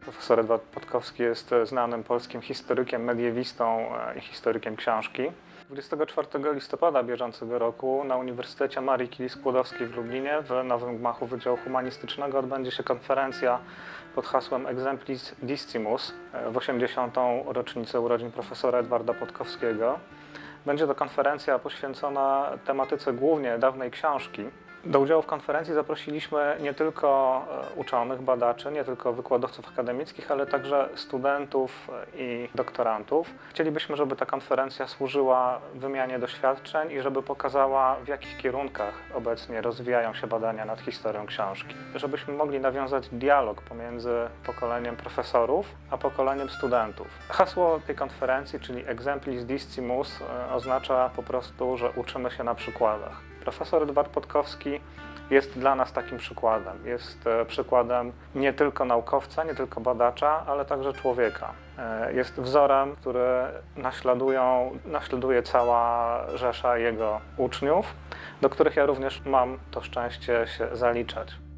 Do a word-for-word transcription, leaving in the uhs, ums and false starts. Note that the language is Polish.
Profesor Edward Podkowski jest znanym polskim historykiem, mediewistą i historykiem książki. dwudziestego czwartego listopada bieżącego roku na Uniwersytecie Marii Curie-Skłodowskiej w Lublinie w nowym gmachu Wydziału Humanistycznego odbędzie się konferencja pod hasłem Exemplis Distimus w osiemdziesiątą rocznicę urodzin profesora Edwarda Podkowskiego. Będzie to konferencja poświęcona tematyce głównie dawnej książki. Do udziału w konferencji zaprosiliśmy nie tylko uczonych, badaczy, nie tylko wykładowców akademickich, ale także studentów i doktorantów. Chcielibyśmy, żeby ta konferencja służyła wymianie doświadczeń i żeby pokazała, w jakich kierunkach obecnie rozwijają się badania nad historią książki. Żebyśmy mogli nawiązać dialog pomiędzy pokoleniem profesorów a pokoleniem studentów. Hasło tej konferencji, czyli Exemplis Distimus, oznacza po prostu, że uczymy się na przykładach. Profesor Edward Podkowski jest dla nas takim przykładem. Jest przykładem nie tylko naukowca, nie tylko badacza, ale także człowieka. Jest wzorem, który naśladują, naśladuje cała rzesza jego uczniów, do których ja również mam to szczęście się zaliczać.